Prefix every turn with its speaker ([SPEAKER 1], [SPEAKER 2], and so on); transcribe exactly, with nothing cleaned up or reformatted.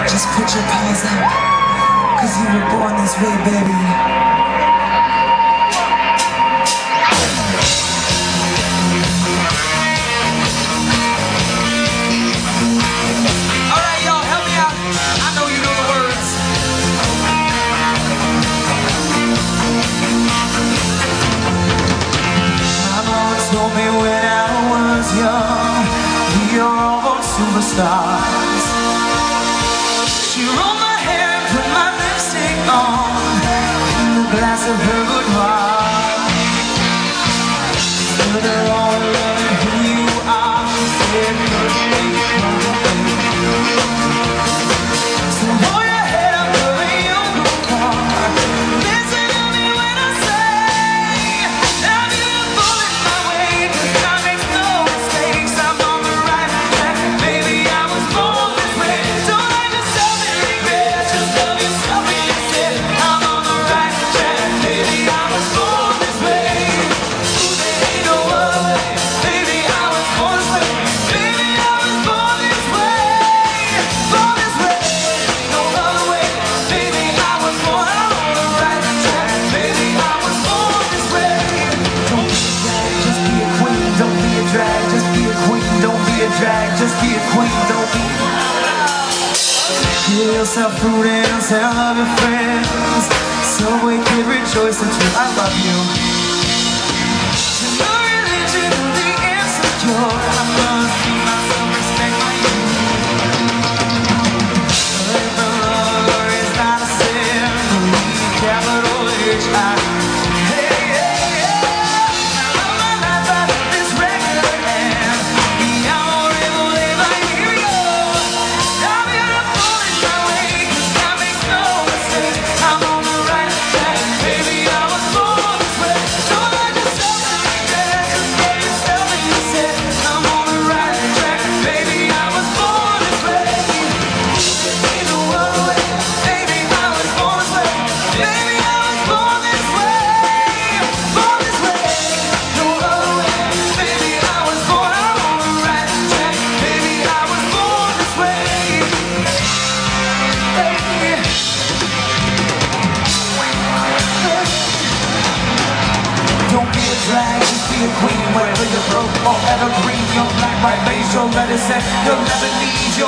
[SPEAKER 1] Just put your paws up, cause you were born this way, baby. Alright, y'all, help me out. I know you know the words. Mama told me when I was young, we are all born superstars. She rolled my hair and put my lipstick on in the glass of her boudoir. Stood there all loving who you are. Said, "Birthday, come so hold your head up, hurry, you'll go far. Listen to me when I say I'm beautiful in my way, 'cause I make no mistakes. I'm on the right track, baby. I was born this way. Don't let yourself in regret, just love yourself instead. I'm on the right track, baby. I was born this way. Ooh, there ain't no other way, baby. I was born this way, baby. I was born this way, born this way. No other way, baby. I was born. I'm on the right track, baby. I was born this way. Don't be a drag, just be a queen. Don't be a drag, just be a queen. Don't be a drag, just be a queen. Don't be. Give yourself food and tell all your friends. Subway kid, rejoice that you, I love you. No religion, the insecure. I must be myself, respect my youth. If the lover is not a sin, believe capital H I. Hey, hey, hey. I love my life out of this record and the amore, like, here we go. I'm beautiful in my way, 'cause I make no mistakes. I'm on the right track, baby. I was born this way. Don't let yourself in regret, just love yourself and you said I'm on the right track, baby. I was born this way. Ain't no other way, baby. I was born this way, baby. I was born this way, born this way. No other way, baby. I was born. I'm on the right track, baby. I was born this way. Don't be a drag, just be a queen. Whether you're broke or evergreen, you're black, white, beige, or red, it's that you'll never need your